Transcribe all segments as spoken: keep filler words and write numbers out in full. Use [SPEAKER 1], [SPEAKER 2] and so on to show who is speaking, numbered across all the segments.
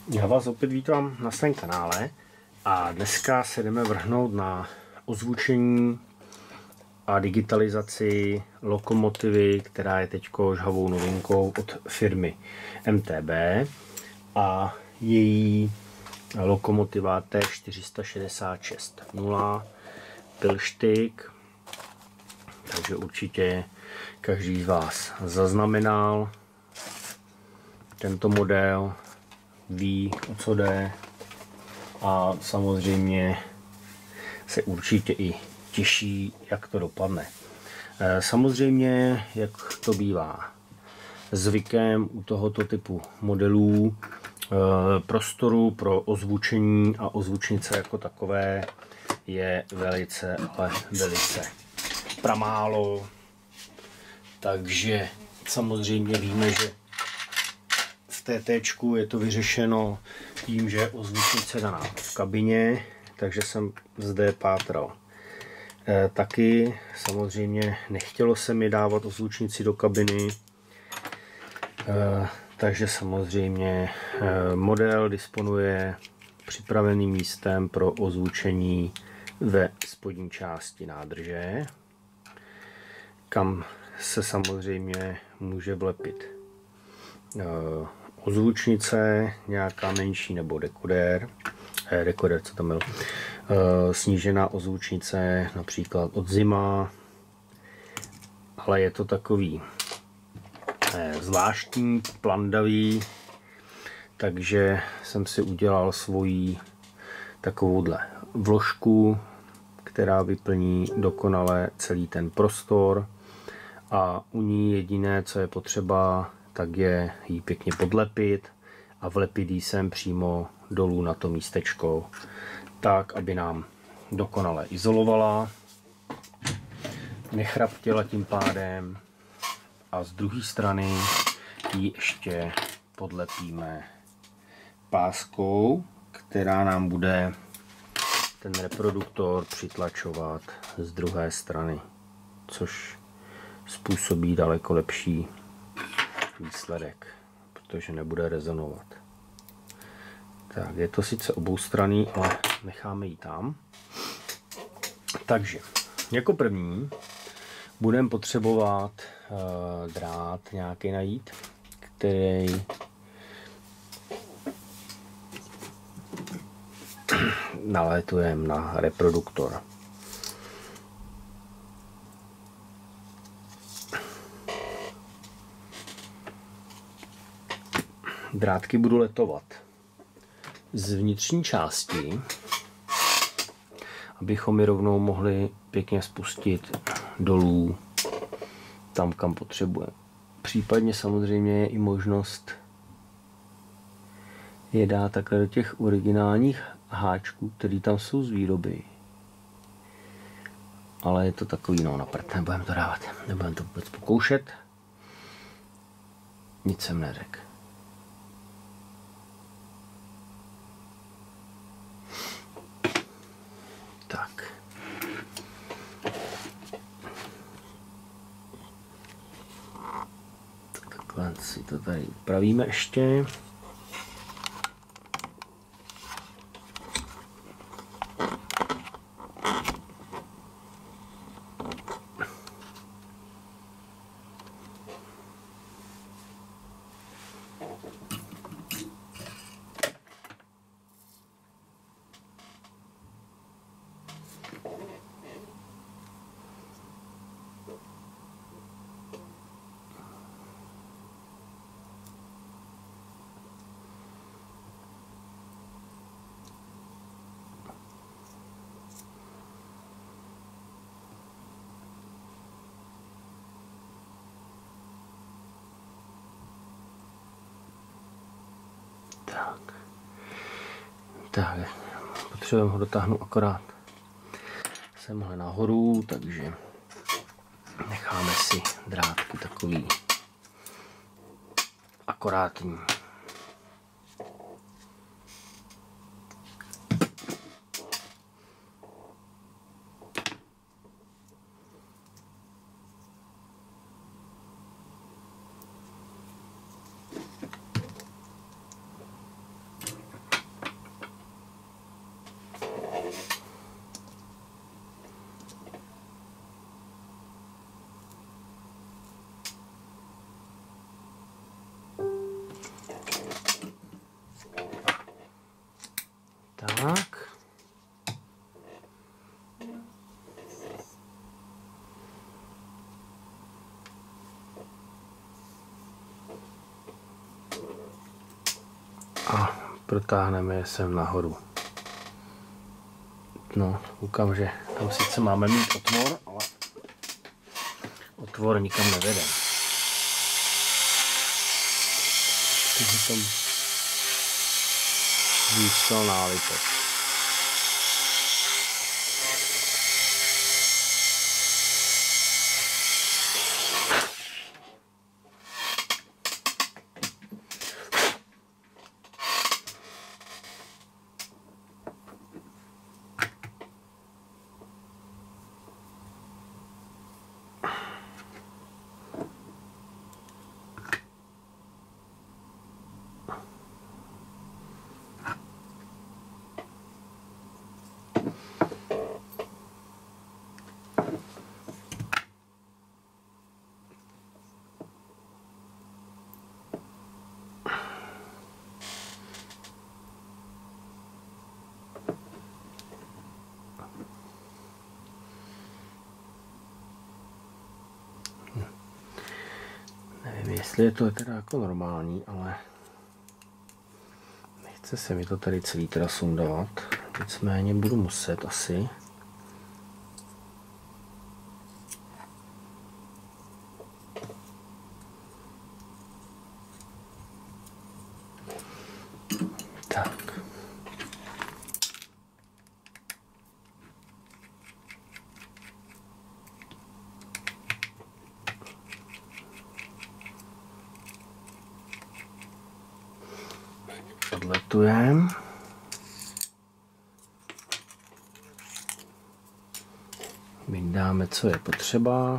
[SPEAKER 1] Já vás opět vítám na svém kanále a dneska se jdeme vrhnout na ozvučení a digitalizaci lokomotivy, která je teď žhavou novinkou od firmy M T B a její lokomotiva T čtyři šedesát šest nula Pilštyk. Takže určitě každý z vás zaznamenal tento model, ví, o co jde a samozřejmě se určitě i těší, jak to dopadne. Samozřejmě, jak to bývá zvykem u tohoto typu modelů, prostoru pro ozvučení a ozvučnice jako takové je velice, ale velice pramálo. Takže samozřejmě víme, že v té téčku je to vyřešeno tím, že je ozvučnice daná v kabině, takže jsem zde pátral. E, taky samozřejmě nechtělo se mi dávat ozvučnici do kabiny, e, takže samozřejmě e, model disponuje připraveným místem pro ozvučení ve spodní části nádrže, kam se samozřejmě může vlepit e, ozvučnice, nějaká menší nebo dekoder, eh, dekoder, co tam byl, e, snížená ozvučnice, například od Zima, ale je to takový eh, zvláštní, plandavý, takže jsem si udělal svoji takovouhle vložku, která vyplní dokonale celý ten prostor a u ní jediné, co je potřeba, tak je ji pěkně podlepit a vlepit ji sem přímo dolů na to místečko, tak, aby nám dokonale izolovala, nechraptěla tím pádem a z druhé strany ji ještě podlepíme páskou, která nám bude ten reproduktor přitlačovat z druhé strany, což způsobí daleko lepší výsledek, protože nebude rezonovat. Tak, je to sice oboustranný, ale necháme ji tam. Takže, jako první budeme potřebovat uh, drát nějaký najít, který nalétujeme na reproduktor. Drátky budu letovat z vnitřní části, abychom je rovnou mohli pěkně spustit dolů tam, kam potřebujeme. Případně samozřejmě je i možnost je dát takhle do těch originálních háčků, které tam jsou z výroby. Ale je to takový, no na prd, nebudeme to dávat, nebudeme to vůbec pokoušet. Nic jsem neřekl. Tak. Takhle si to tady upravíme ještě. Tak. Tak, potřebujeme ho dotáhnout akorát semhle nahoru, takže necháme si drátky takový akorátní. protáhneme je sem nahoru. No, koukám, že tam sice máme mít otvor, ale otvor nikam nevede. Takže tam zůstal nálitek. Jestli je to teda jako normální, ale nechce se mi to tady celý teda sundovat, nicméně budu muset asi. Tak. Odletujeme. Vyndáme, co je potřeba.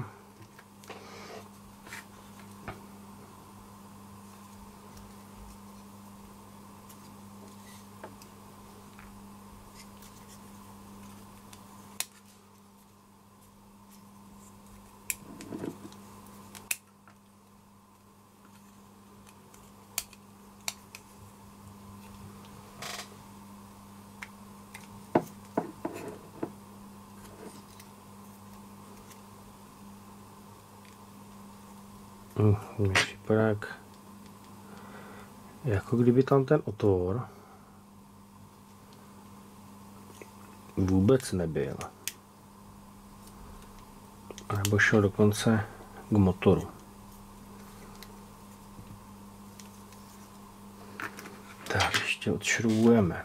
[SPEAKER 1] Mně připadá, jak, jako kdyby tam ten otvor vůbec nebyl. A nebo šel dokonce k motoru. Tak, ještě odšroubujeme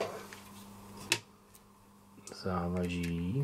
[SPEAKER 1] závaží.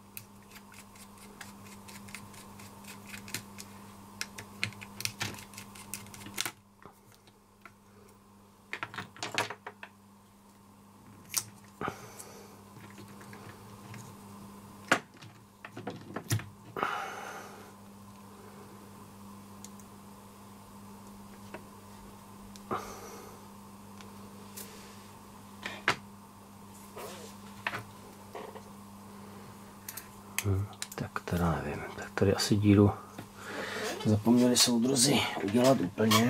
[SPEAKER 1] Hmm, tak teda nevím, tak tady asi díru zapomněli soudruzi udělat úplně.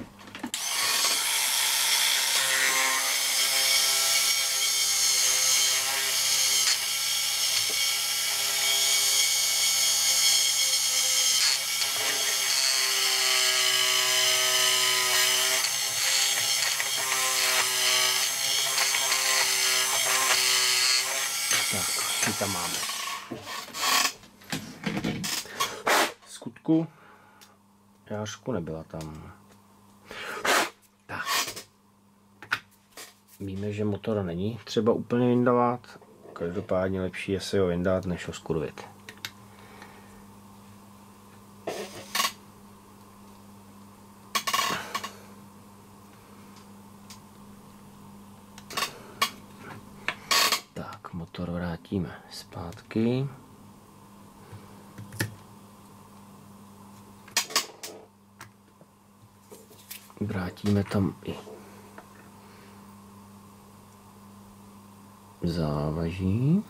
[SPEAKER 1] Tak, co tam máme? Skutku, jářku nebyla tam. Tak. Víme, že motor není třeba úplně vyndávat. Každopádně lepší je se ho vyndat, než ho skurvit. Tak, motor vrátíme zpátky. Vrátíme tam i závaží.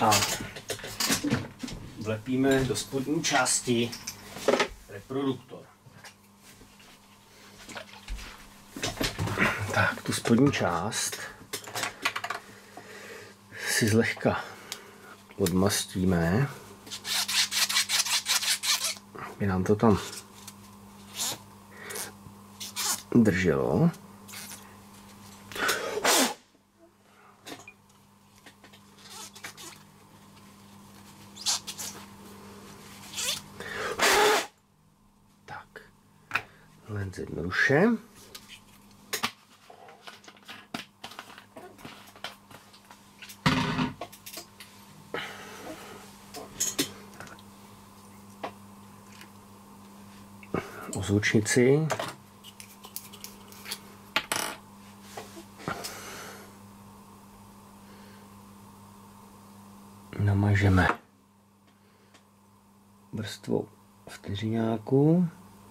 [SPEAKER 1] a vlepíme do spodní části reproduktor. Tak, tu spodní část si zlehka odmastíme, aby nám to tam drželo. Tak, len zjednoduše. Ozvučnici namažeme vrstvou vteřináku.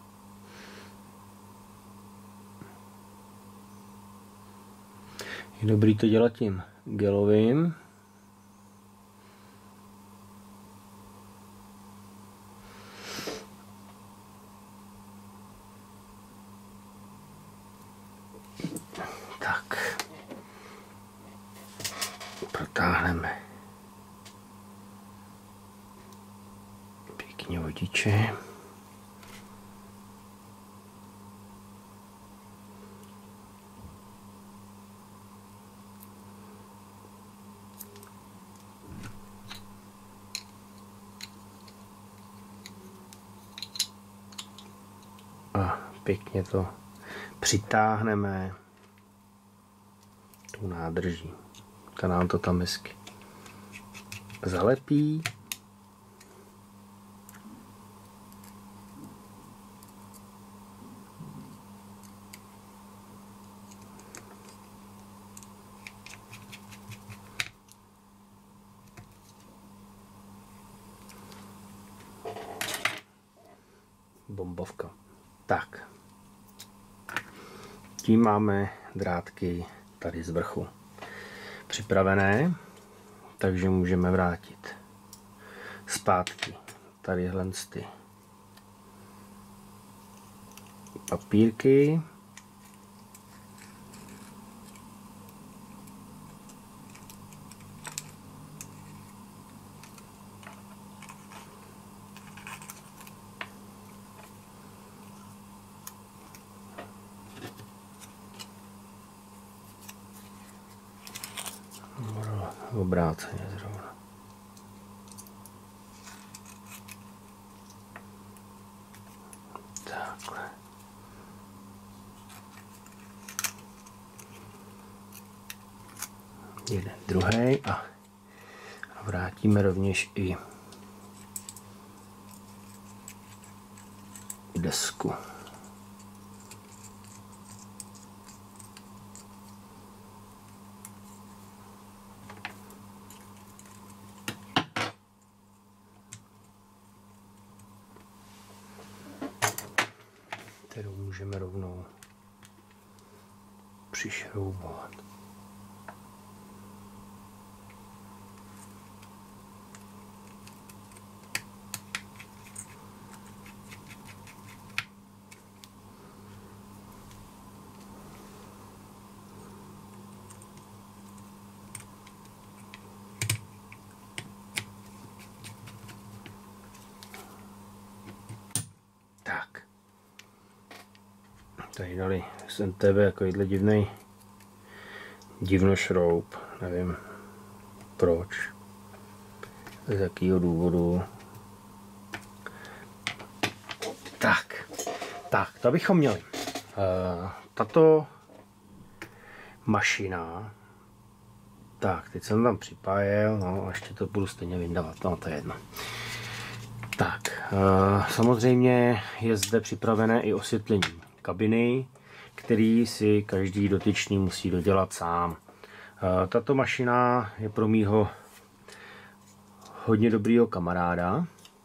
[SPEAKER 1] Je dobrý to dělat tím gelovým. Tak, protáhneme pěkně vodiče. A pěkně to přitáhneme tou nádrží. Ta nám to tam hezky zalepí. Bombovka. Tak. Tím máme drátky tady z vrchu připravené, takže můžeme vrátit zpátky tadyhle ty papírky. Obráceně zrovna. Takhle. Jeden, druhý a vrátíme rovněž i desku. Kterou můžeme rovnou přišroubovat. Tak. Tady dali z N T V takovýhle divnej divnošroub, nevím proč, z jakého důvodu. Tak, tak, to bychom měli. Uh, tato mašina, tak, teď jsem tam připájel, no a ještě to budu stejně vyndávat, no to je jedno. Tak, uh, samozřejmě je zde připravené i osvětlení kabiny, který si každý dotyčný musí dodělat sám. Tato mašina je pro mýho hodně dobrýho kamaráda,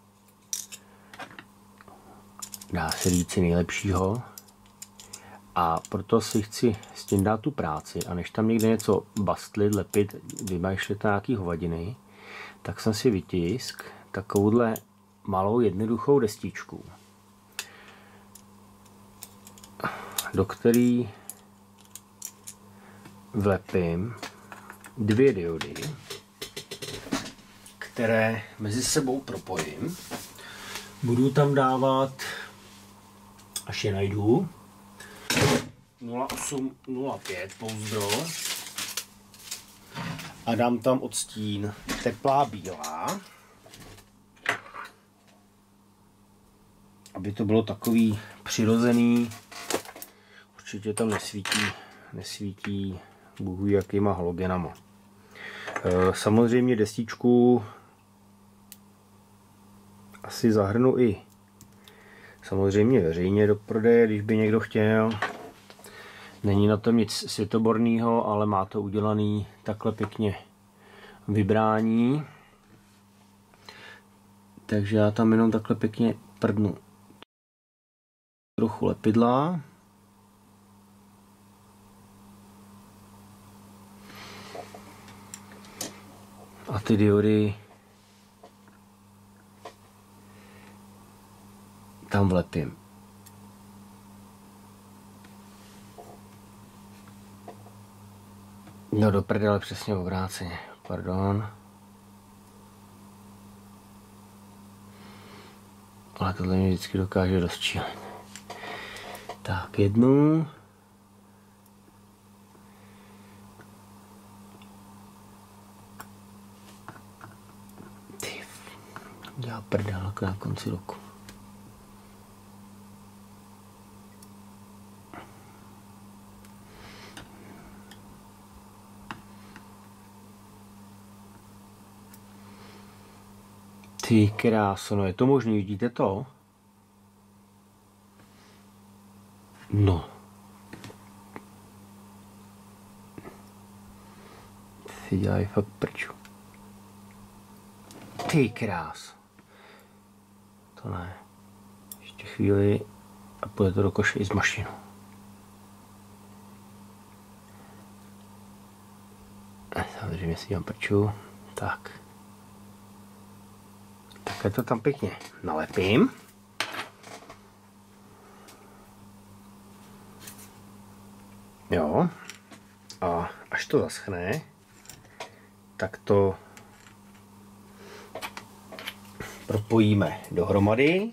[SPEAKER 1] dá se říci nejlepšího, a proto si chci s tím dát tu práci, a než tam někde něco bastlit, lepit, vymýšlet nějaký hovadiny, tak jsem si vytisk takovouhle malou jednoduchou destičku, do který vlepím dvě diody, které mezi sebou propojím. Budu tam dávat, až je najdu, nula osm nula pět pouzdro a dám tam odstín teplá bílá, aby to bylo takový přirozený. Určitě tam nesvítí, nesvítí bůh jakýma halogenama. Samozřejmě destičku asi zahrnu i samozřejmě veřejně do prodeje, když by někdo chtěl. Není na tom nic světoborného, ale má to udělaný takhle pěkně vybrání. Takže já tam jenom takhle pěkně prdnu trochu lepidla. A ty diody tam vlepím. No do prdele, přesně obráceně, pardon. Ale tohle mě vždycky dokáže rozčílit. Tak, jednu. Ty, dělá prdel na konci roku. Ty kráso, no je to možný, vidíte to? No. Ty dělají fakt prču. Ty krás. To ne. Ještě chvíli a půjde to do koše i z mašinu. Samozřejmě si dělám prču. Tak. Takhle to tam pěkně nalepím. Jo. A až to zaschne, tak to propojíme dohromady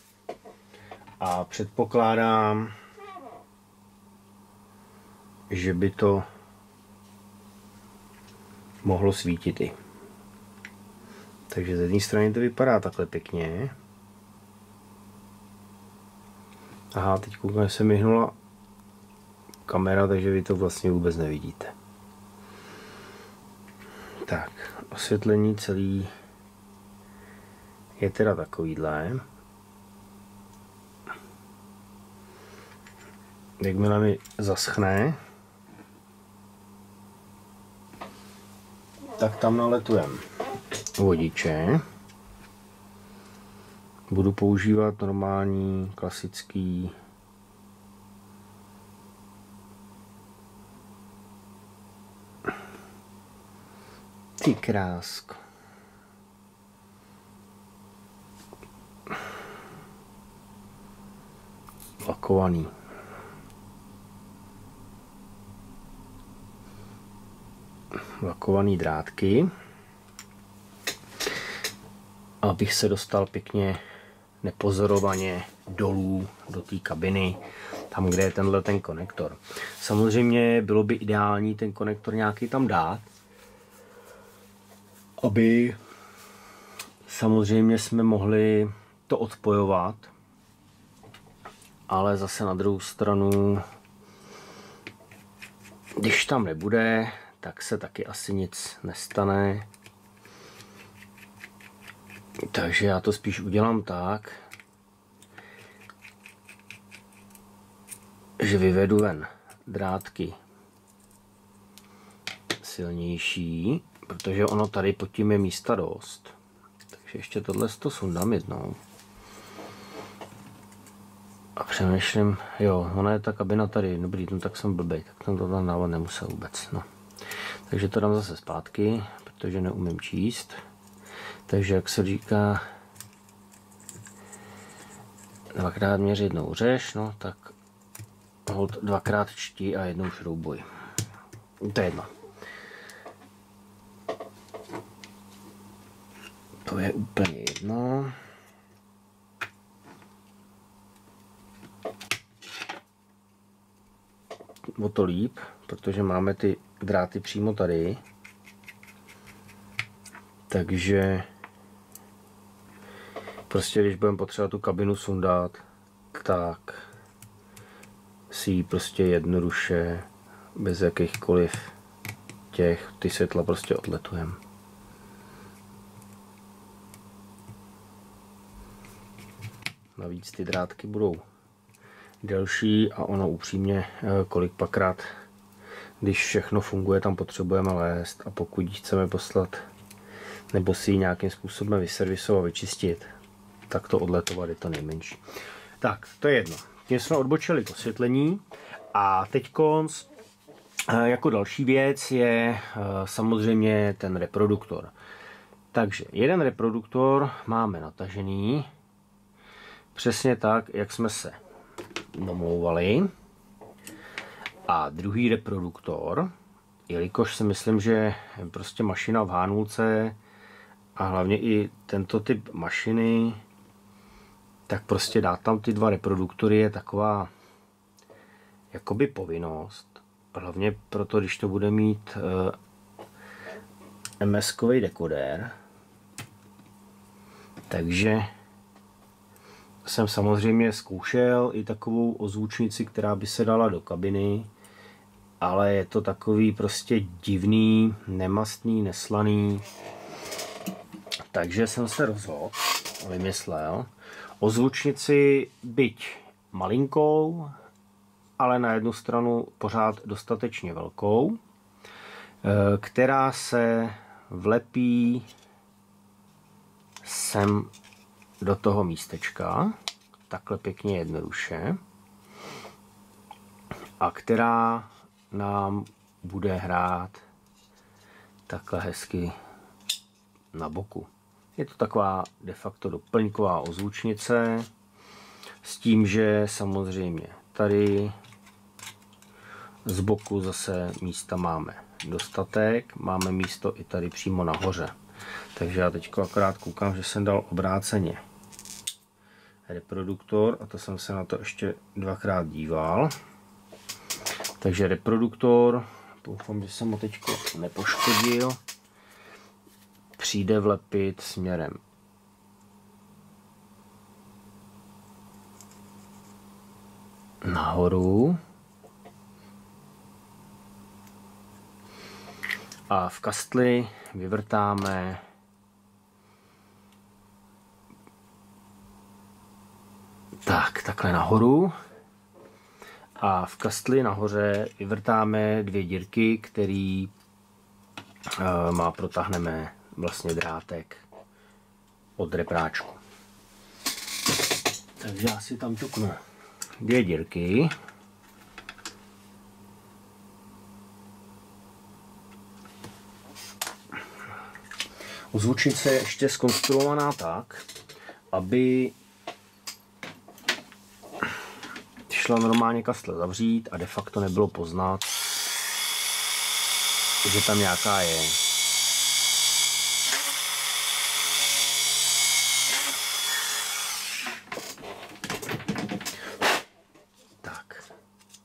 [SPEAKER 1] a předpokládám, že by to mohlo svítit i. Takže z jedné strany to vypadá takhle pěkně. Aha, teď koukám, že se mi hnula kamera, takže vy to vlastně vůbec nevidíte. Tak, osvětlení celý je teda takovýhle. Jakmile mi zaschne, tak tam naletujem vodiče. Budu používat normální, klasický ty krásko. Lakovaný. Lakovaný drátky. Abych se dostal pěkně nepozorovaně dolů do té kabiny, tam, kde je tenhle ten konektor. Samozřejmě bylo by ideální ten konektor nějaký tam dát, aby samozřejmě jsme mohli to odpojovat, ale zase na druhou stranu, když tam nebude, tak se taky asi nic nestane. Takže já to spíš udělám tak, že vyvedu ven drátky silnější, protože ono tady pod tím je místa dost. Takže ještě tohle to sundám jednou. A přemýšlím, jo, ona je ta kabina tady, dobrý, no tak jsem blbej, tak jsem to tam dávat nemusel vůbec, no. Takže to dám zase zpátky, protože neumím číst. Takže jak se říká, dvakrát měř, jednou řeš, no tak hold dvakrát čti a jednou šroubuj. To je jedno. To je úplně jedno. O to líp, protože máme ty dráty přímo tady. Takže prostě když budeme potřebovat tu kabinu sundat, tak si ji prostě jednoduše, bez jakýchkoliv těch, ty světla prostě odletujeme. Navíc ty drátky budou delší a ono upřímně, kolik pakrát, když všechno funguje, tam potřebujeme lézt, a pokud ji chceme poslat nebo si ji nějakým způsobem vyservisovat, vyčistit, tak to odletovat je to nejmenší. Tak, to je jedno. Tím jsme odbočili k osvětlení a teď konc, jako další věc je samozřejmě ten reproduktor. Takže jeden reproduktor máme natažený přesně tak, jak jsme se domlouvali. A druhý reproduktor, jelikož si myslím, že prostě mašina v hánulce a hlavně i tento typ mašiny, tak prostě dát tam ty dva reproduktory je taková jakoby povinnost. Hlavně proto, když to bude mít uh, em es-kový dekodér. Takže jsem samozřejmě zkoušel i takovou ozvučnici, která by se dala do kabiny, ale je to takový prostě divný, nemastný, neslaný. Takže jsem se rozhodl, vymyslel, ozvučnici byť malinkou, ale na jednu stranu pořád dostatečně velkou, která se vlepí sem do toho místečka, takhle pěkně jednoduše, a která nám bude hrát takhle hezky na boku. Je to taková de facto doplňková ozvučnice s tím, že samozřejmě tady z boku zase místa máme dostatek, máme místo i tady přímo nahoře. Takže já teď akorát koukám, že jsem dal obráceně reproduktor a to jsem se na to ještě dvakrát díval. Takže reproduktor, doufám, že jsem ho teď nepoškodil, přijde vlepit směrem nahoru a v kastli vyvrtáme tak, takhle nahoru a v kastli nahoře vyvrtáme dvě dírky, který uh, má protáhneme vlastně drátek od repráčku. Takže já si tam ťuknu dvě dírky. Ozvučnice je ještě zkonstruovaná tak, aby šla normálně kastle zavřít a de facto nebylo poznat, že tam nějaká je. Tak.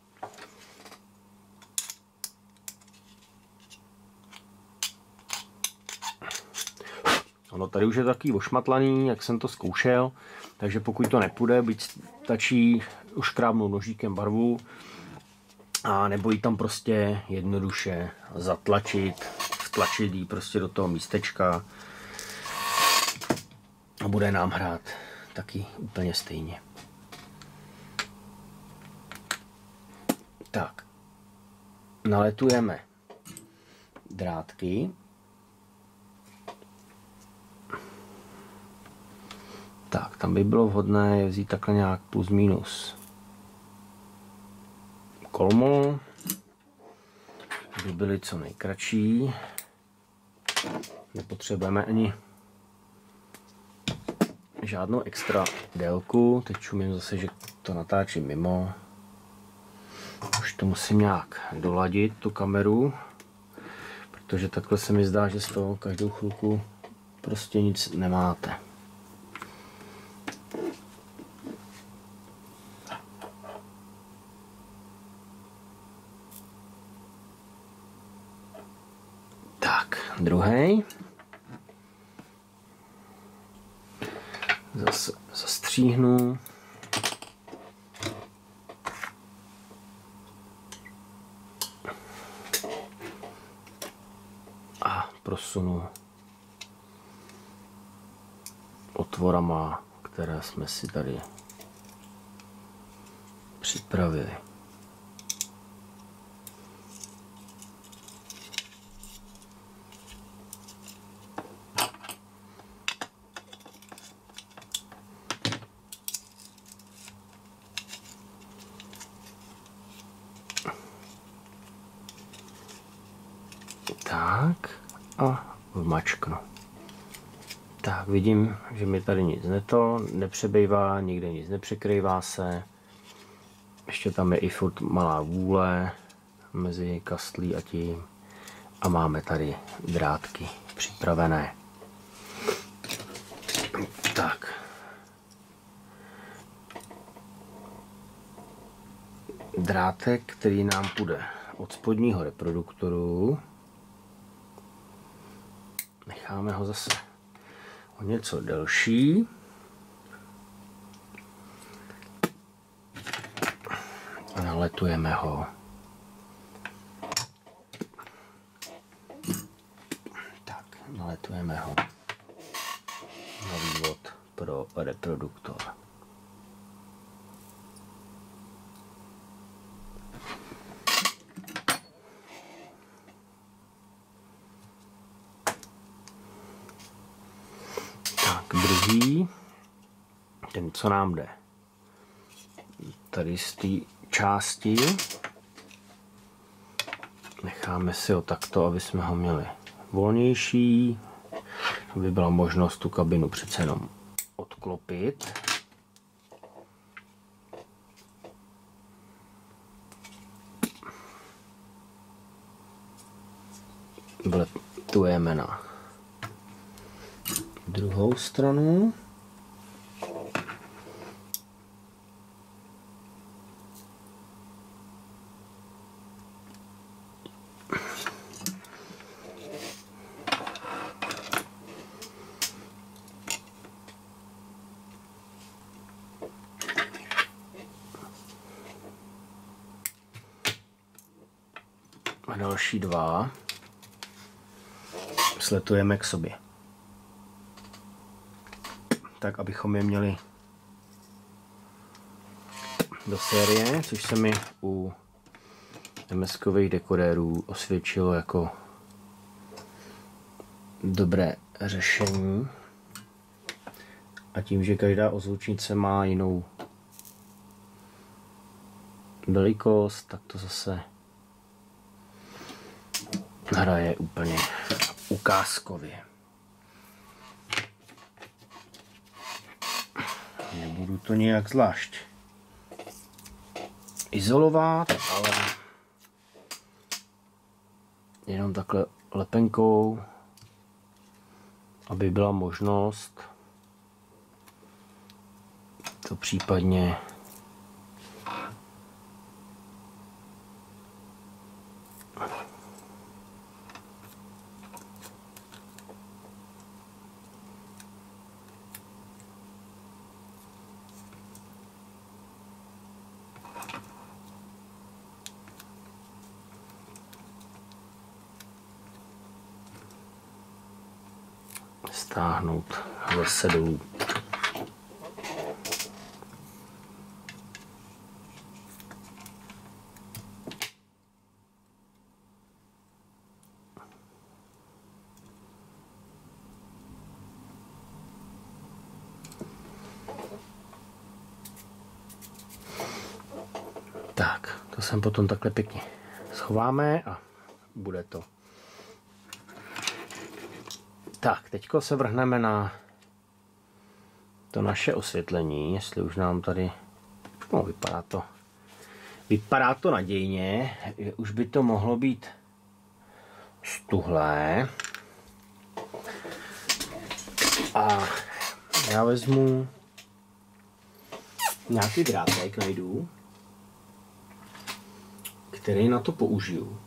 [SPEAKER 1] Ono tady už je takový ošmatlaný, jak jsem to zkoušel, takže pokud to nepůjde, byť stačí uškrábnout nožíkem barvu a nebo ji tam prostě jednoduše zatlačit, vtlačit ji prostě do toho místečka a bude nám hrát taky úplně stejně. Tak, naletujeme drátky. Tak, tam by bylo vhodné je vzít takhle nějak plus minus kolmo, aby byly co nejkratší. Nepotřebujeme ani žádnou extra délku. Teď čumím zase, že to natáčím mimo. Už to musím nějak doladit, tu kameru, protože takhle se mi zdá, že z toho každou chvilku prostě nic nemáte. Tak, druhý. Zase zastříhnu. A prosunu otvorama, které jsme si tady připravili. Tak a vmačknu. Tak vidím, že mi tady nic neto, nepřebývá, nikde nic nepřekrývá se. Ještě tam je i furt malá vůle mezi kastlí a tím. A máme tady drátky připravené. Tak. Drátek, který nám půjde od spodního reproduktoru. Necháme ho zase o něco delší. A naletujeme ho. Tak, naletujeme ho na vývod pro reproduktor. Druhý, ten, co nám jde tady z té části, necháme si ho takto, aby jsme ho měli volnější, aby byla možnost tu kabinu přece jenom odklopit. Vletujeme na druhou stranu. A další dva sletujeme k sobě. Tak, abychom je měli do série, což se mi u em es kových dekodérů osvědčilo jako dobré řešení. A tím, že každá ozvučnice má jinou velikost, tak to zase hraje úplně ukázkově. Nebudu to nějak zvlášť izolovat, ale jenom takhle lepenkou, aby byla možnost to případně stáhnout zase dolů. Tak, to sem potom takhle pěkně schováme a bude to. Tak, teďko se vrhneme na to naše osvětlení, jestli už nám tady, no vypadá to, vypadá to nadějně, už by to mohlo být stuhlé. A já vezmu nějaký drátek, najdu, který na to použiju.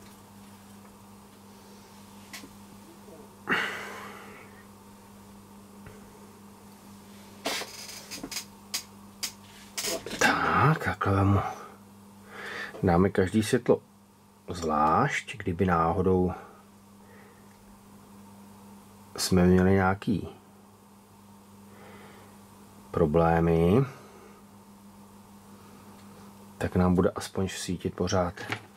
[SPEAKER 1] Tak, takhle vemu. Dáme každý světlo zvlášť, kdyby náhodou jsme měli nějaký problémy, tak nám bude aspoň svítit pořád.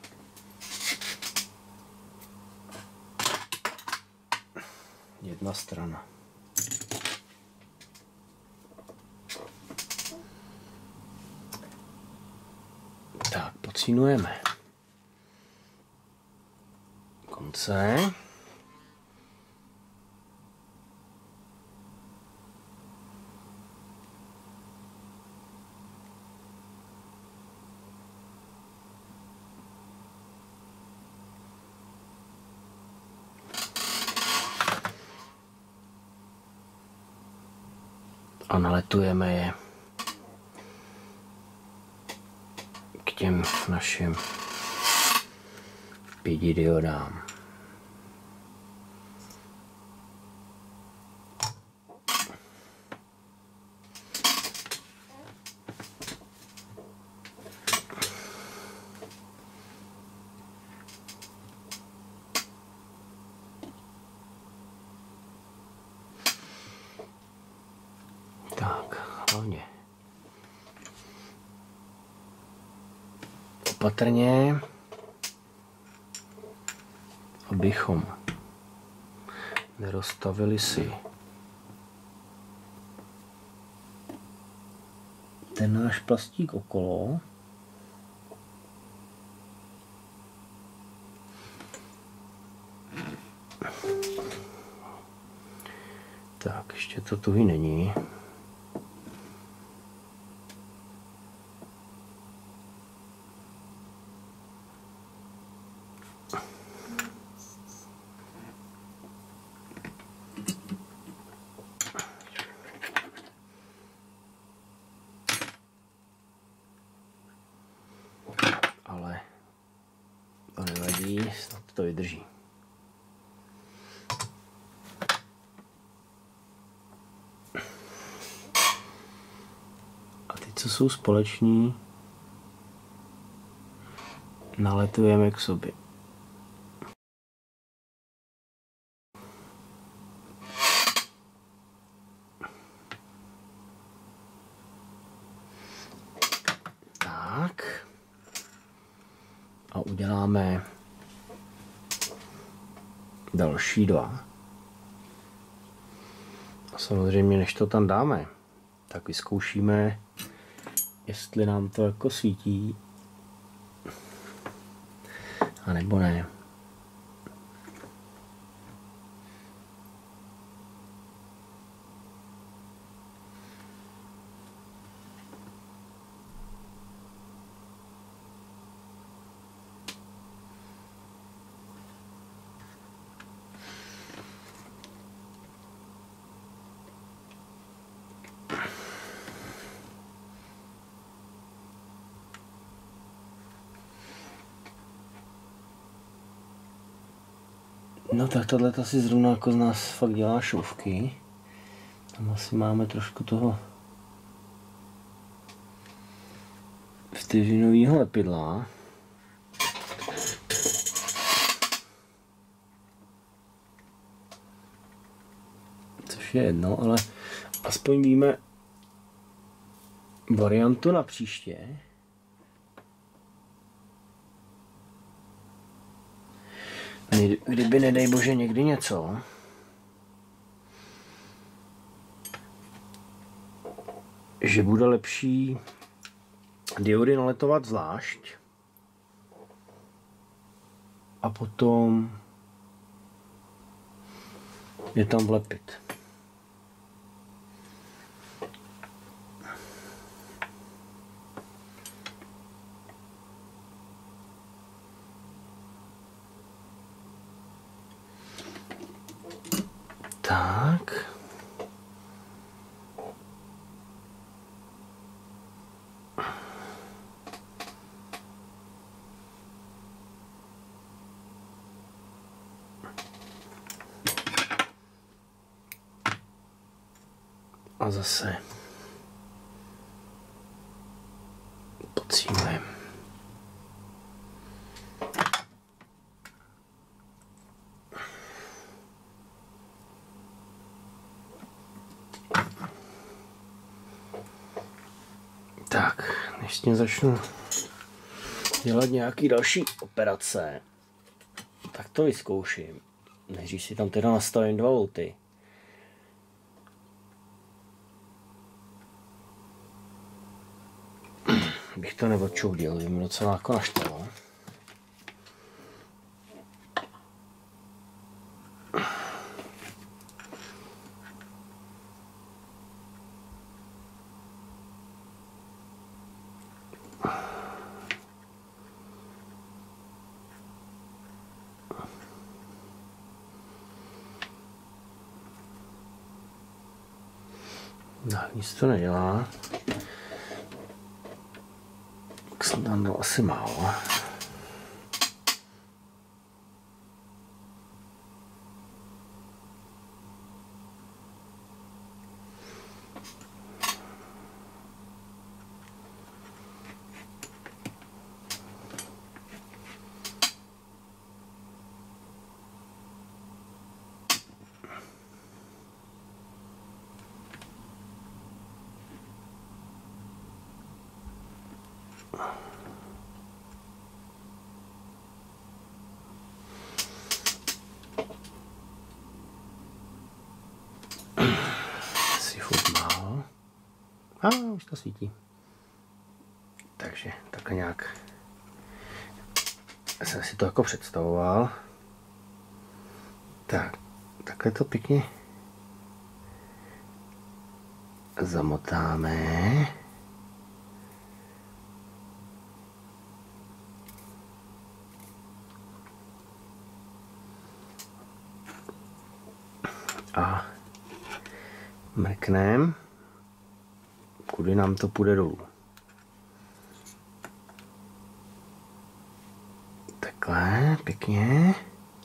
[SPEAKER 1] Jedna strana. Tak, pocínujeme konce. A naletujeme je k těm našim pěti diodám. Tak, hlavně opatrně, abychom nerozstavili si ten náš plastík okolo. Tak, ještě to tuhý není. Ale to nevadí, snad to vydrží. A ty, co jsou společní, naletujeme k sobě. Tak. A uděláme další dva. A samozřejmě, než to tam dáme, tak vyzkoušíme, jestli nám to jako svítí, a nebo ne. No tak tohle asi zrovna jako z nás fakt dělá šouvky. Tam asi máme trošku toho vteřinového lepidla. Což je jedno, ale aspoň víme variantu na příště. Kdyby, nedej bože, někdy něco, že bude lepší diody naletovat zvlášť a potom je tam vlepit. Tak. A zase pocílujeme. Tak, než s tím začnu dělat nějaký další operace, tak to vyzkouším. Než si tam teda nastavím dva volty. Bych to neodčoudil, by mi docela jako naštalo. No, nic to nedělá. Tak jsem tam dal asi málo. Asi furt málo. A už to svítí. Takže takhle nějak já jsem si to jako představoval. Tak, takhle to pěkně zamotáme. A mrknem, kudy nám to půjde dolů. Takhle, pěkně.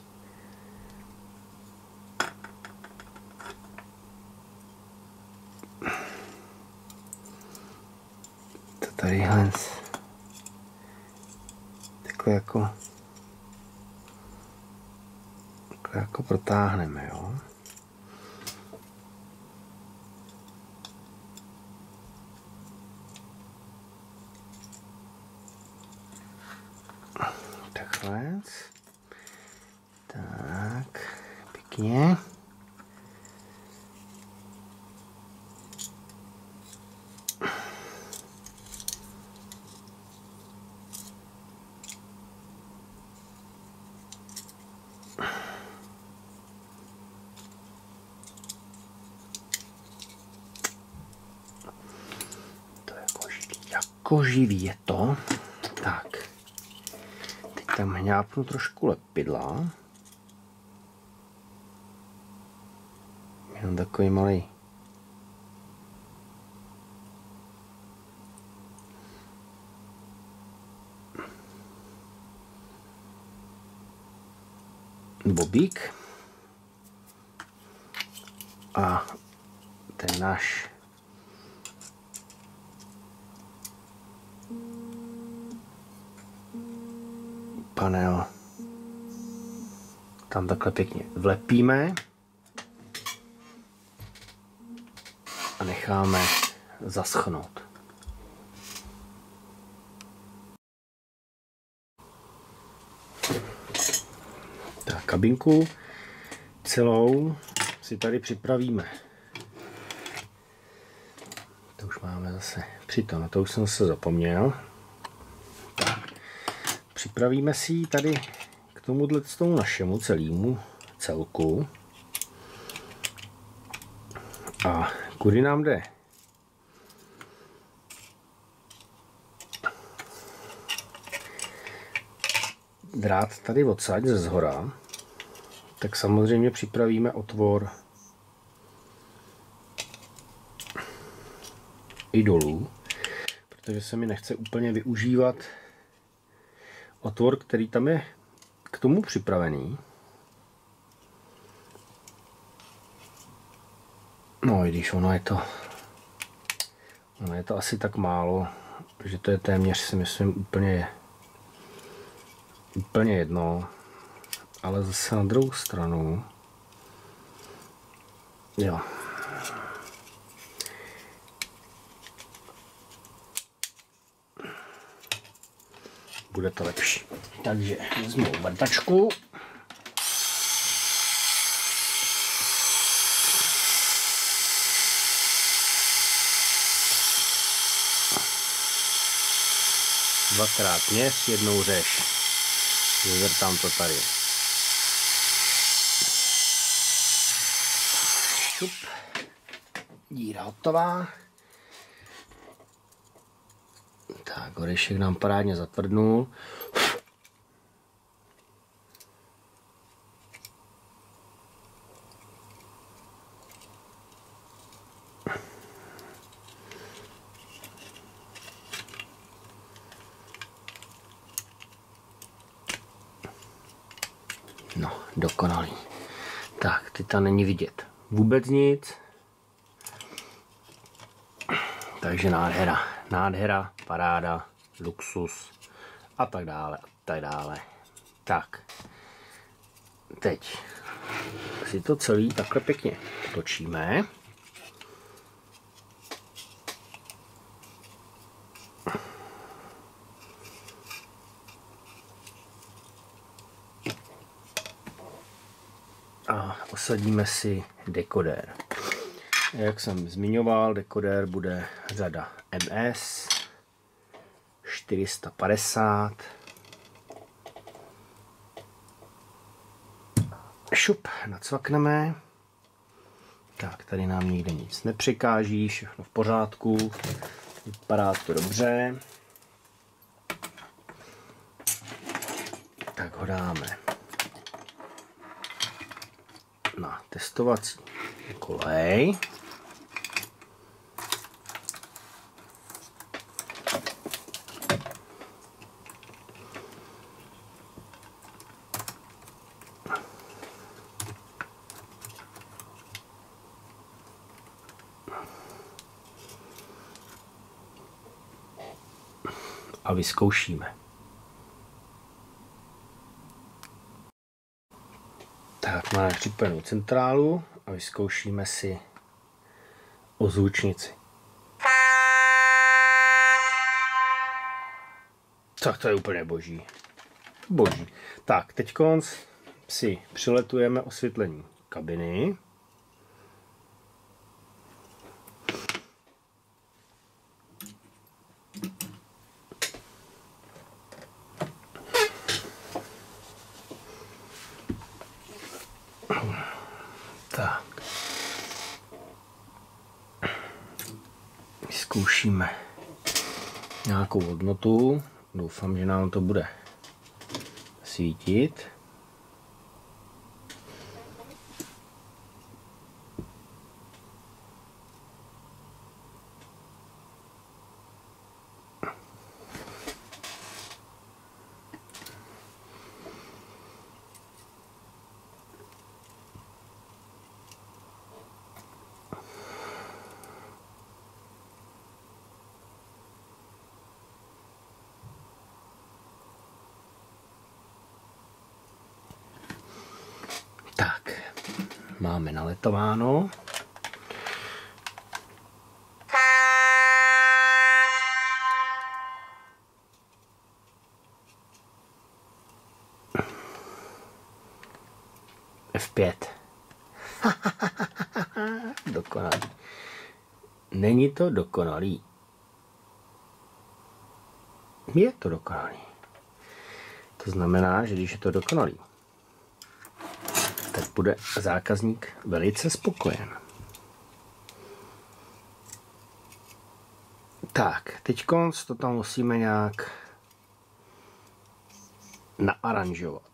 [SPEAKER 1] To tadyhle takhle jako takhle jako protáhneme, jo. Takhle. Tak, pěkně. To je jako živý, jako živý je to. Tak. Tam hňápnu trošku lepidla. Jenom takový malý bobík. A ten náš panel tam takhle pěkně vlepíme a necháme zaschnout. Tak kabinku celou si tady připravíme. To už máme zase přitom, na to už jsem se zapomněl. Tak. Připravíme si ji tady k tomuhle tomu našemu celému celku. A kudy nám jde? Drát tady odsaď ze zhora, tak samozřejmě připravíme otvor i dolů, protože se mi nechce úplně využívat otvor, který tam je k tomu připravený. No i když ono je to, ono je to asi tak málo, že to je téměř, si myslím, úplně, úplně jedno, ale zase na druhou stranu, jo. Bude to lepší. Takže vezmu vrtačku. Dvakrát měs, jednou řeš. Vyvrtám to tady. Šup. Díra hotová. Tak, orešek nám parádně zatvrdnul. No, dokonalý. Tak, teď tam není vidět vůbec nic. Takže nádhera, nádhera, paráda, luxus a tak dále, a tak dále. Tak, teď si to celý takhle pěkně točíme. A osadíme si dekodér. Jak jsem zmiňoval, dekodér bude řada M S čtyři sta padesát. Šup, nacvakneme. Tak, tady nám nikde nic nepřekáží, všechno v pořádku. Vypadá to dobře. Tak ho dáme na testovací kolej. A vyzkoušíme. Tak, máme připojenou centrálu a vyzkoušíme si ozvučnici. Tak to je úplně boží. Boží. Tak, teď si přiletujeme osvětlení kabiny. Tak. Vyzkoušíme nějakou hodnotu. Doufám, že nám to bude svítit. Tak, máme naletováno. F pět. Dokonalý. Není to dokonalý. Je to dokonalý. To znamená, že když je to dokonalý, tak bude zákazník velice spokojen. Tak, teď to tam musíme nějak naaranžovat.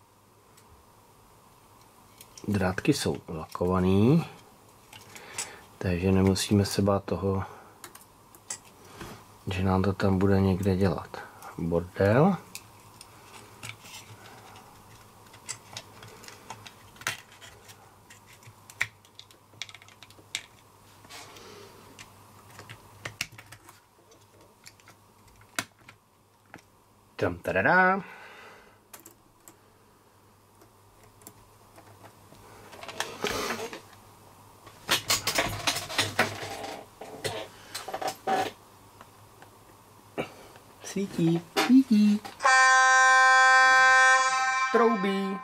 [SPEAKER 1] Drátky jsou lakované, Takže nemusíme se bát toho, že nám to tam bude někde dělat bordel. Tam tadadá. Svítí, svítí. Troubí.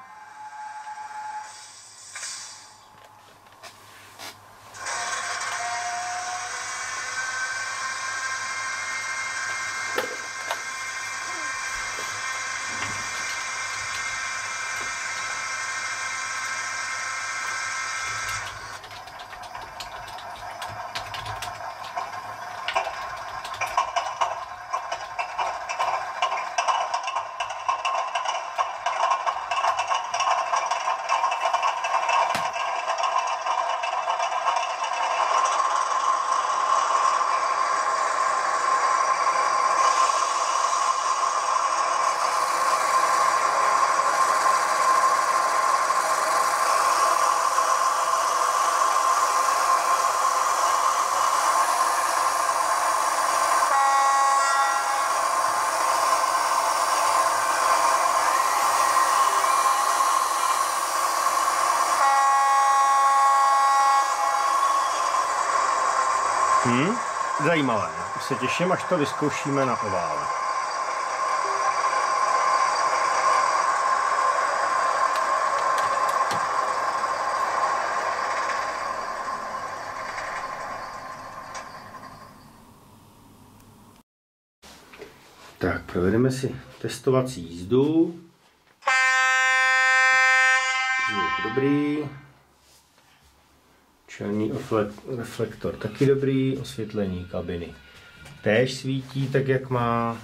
[SPEAKER 1] Hmm, zajímavé. Už se těším, až to vyzkoušíme na ovále. Tak, provedeme si testovací jízdu. Zvuk dobrý. Čelní reflektor taky dobrý, osvětlení kabiny též svítí tak, jak má.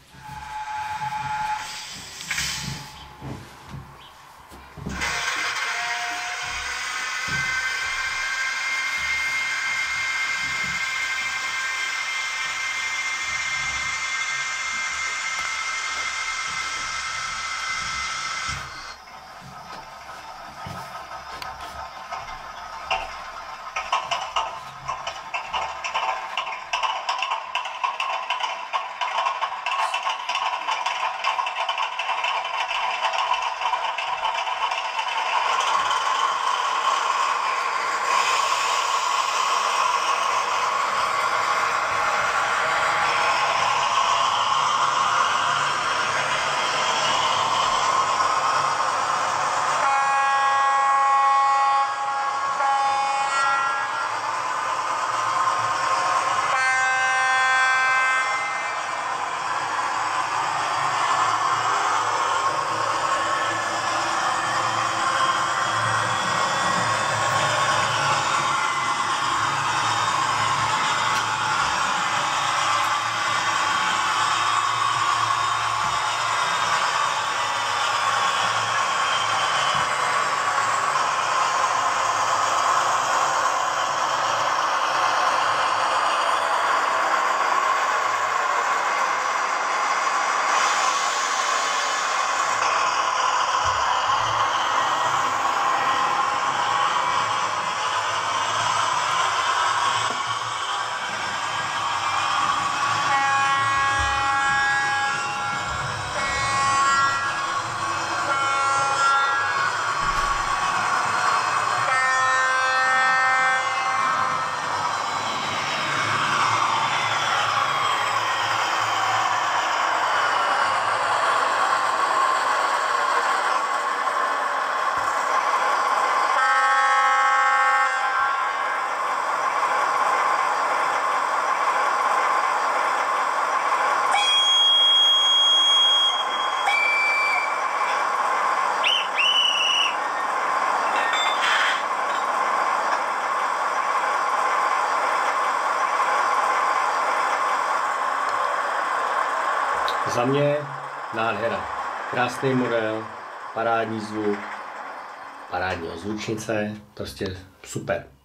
[SPEAKER 1] Za mě nádhera. Krásný model, parádní zvuk, parádní ozvučnice, prostě super.